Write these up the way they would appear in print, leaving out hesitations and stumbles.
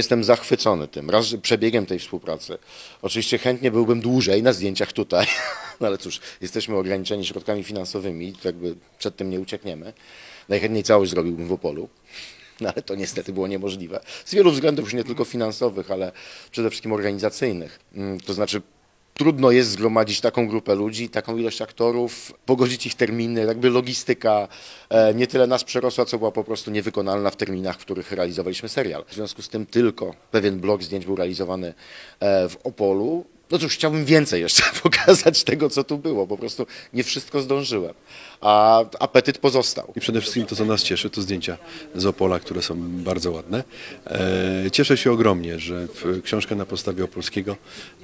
Jestem zachwycony tym, raz, że przebiegiem tej współpracy. Oczywiście chętnie byłbym dłużej na zdjęciach tutaj, no ale cóż, jesteśmy ograniczeni środkami finansowymi, to jakby przed tym nie uciekniemy. Najchętniej całość zrobiłbym w Opolu, no ale to niestety było niemożliwe. Z wielu względów, już nie tylko finansowych, ale przede wszystkim organizacyjnych. To znaczy trudno jest zgromadzić taką grupę ludzi, taką ilość aktorów, pogodzić ich terminy, jakby logistyka nie tyle nas przerosła, co była po prostu niewykonalna w terminach, w których realizowaliśmy serial. W związku z tym tylko pewien blok zdjęć był realizowany w Opolu. No cóż, chciałbym więcej jeszcze pokazać tego, co tu było. Po prostu nie wszystko zdążyłem, a apetyt pozostał. I przede wszystkim to, co nas cieszy, to zdjęcia z Opola, które są bardzo ładne. Cieszę się ogromnie, że książka na podstawie opolskiego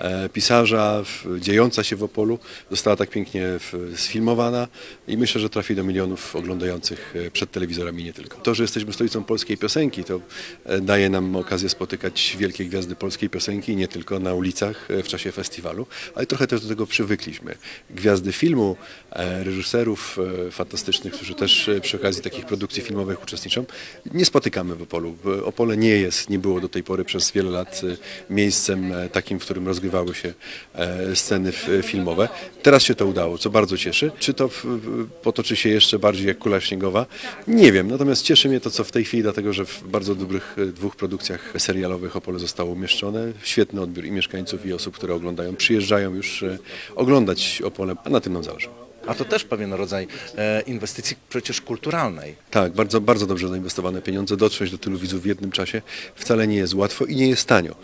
pisarza, dziejąca się w Opolu, została tak pięknie sfilmowana i myślę, że trafi do milionów oglądających przed telewizorami nie tylko. To, że jesteśmy stolicą polskiej piosenki, to daje nam okazję spotykać wielkie gwiazdy polskiej piosenki nie tylko na ulicach w czasie festiwalu, ale trochę też do tego przywykliśmy. Gwiazdy filmu, reżyserów fantastycznych, którzy też przy okazji takich produkcji filmowych uczestniczą, nie spotykamy w Opolu. Opole nie było do tej pory przez wiele lat miejscem takim, w którym rozgrywały się sceny filmowe. Teraz się to udało, co bardzo cieszy. Czy to potoczy się jeszcze bardziej jak kula śniegowa? Nie wiem, natomiast cieszy mnie to, co w tej chwili, dlatego że w bardzo dobrych dwóch produkcjach serialowych Opole zostało umieszczone. Świetny odbiór i mieszkańców, i osób, które oglądają, przyjeżdżają już oglądać Opole, a na tym nam zależy. A to też pewien rodzaj inwestycji przecież kulturalnej. Tak, bardzo, bardzo dobrze zainwestowane pieniądze. Dotrzeć do tylu widzów w jednym czasie wcale nie jest łatwo i nie jest tanio.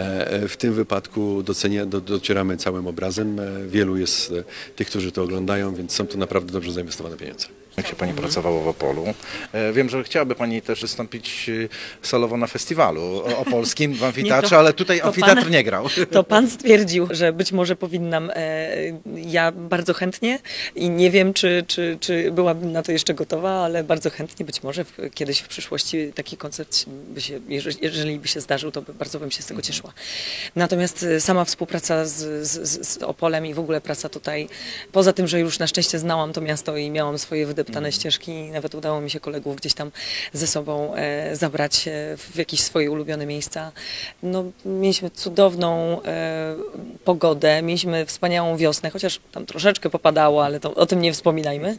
W tym wypadku docieramy całym obrazem. Wielu jest tych, którzy to oglądają, więc są to naprawdę dobrze zainwestowane pieniądze. Jak się Pani pracowało w Opolu? Wiem, że chciałaby Pani też wystąpić solowo na festiwalu opolskim w amfiteatrze, ale tutaj amfiteatr nie grał. To Pan stwierdził, że być może powinnam, ja bardzo chętnie i nie wiem, czy byłabym na to jeszcze gotowa, ale bardzo chętnie, być może kiedyś w przyszłości taki koncert jeżeli by się zdarzył, to bardzo bym się z tego cieszyła. Natomiast sama współpraca z Opolem i w ogóle praca tutaj, poza tym, że już na szczęście znałam to miasto i miałam swoje wydeptane ścieżki, nawet udało mi się kolegów gdzieś tam ze sobą zabrać w jakieś swoje ulubione miejsca. No, mieliśmy cudowną pogodę, mieliśmy wspaniałą wiosnę, chociaż tam troszeczkę popadało, ale o tym nie wspominajmy.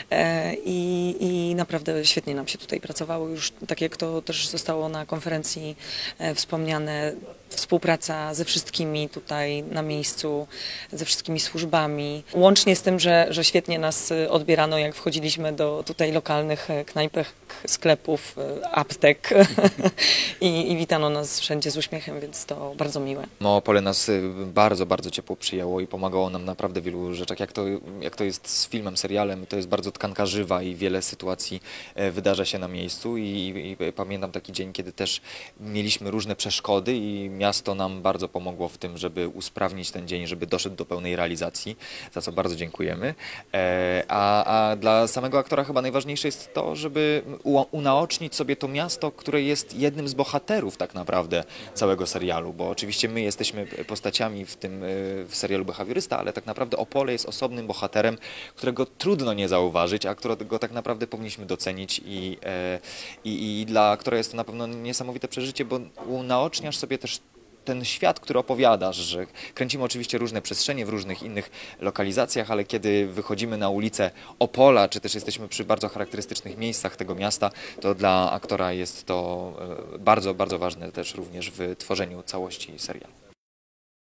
I naprawdę świetnie nam się tutaj pracowało. Już tak jak to też zostało na konferencji wspomniane, współpraca ze wszystkimi tutaj na miejscu, ze wszystkimi służbami. Łącznie z tym, że świetnie nas odbierano, jak wchodziliśmy do tutaj lokalnych knajpek, sklepów, aptek i witano nas wszędzie z uśmiechem, więc to bardzo miłe. No, Opole nas bardzo, bardzo ciepło przyjęło i pomagało nam naprawdę w wielu rzeczach. Jak to jest z filmem, serialem, to jest bardzo tkanka żywa i wiele sytuacji wydarza się na miejscu i pamiętam taki dzień, kiedy też mieliśmy różne przeszkody i miasto nam bardzo pomogło w tym, żeby usprawnić ten dzień, żeby doszedł do pełnej realizacji, za co bardzo dziękujemy. A dla samego aktora chyba najważniejsze jest to, żeby unaocznić sobie to miasto, które jest jednym z bohaterów tak naprawdę całego serialu, bo oczywiście my jesteśmy postaciami w serialu Behawiorysta, ale tak naprawdę Opole jest osobnym bohaterem, którego trudno nie zauważyć, a którego tak naprawdę powinniśmy docenić i dla aktora jest to na pewno niesamowite przeżycie, bo unaoczniasz sobie też ten świat, który opowiadasz, że kręcimy oczywiście różne przestrzenie w różnych innych lokalizacjach, ale kiedy wychodzimy na ulicę Opola, czy też jesteśmy przy bardzo charakterystycznych miejscach tego miasta, to dla aktora jest to bardzo, bardzo ważne też również w tworzeniu całości serialu.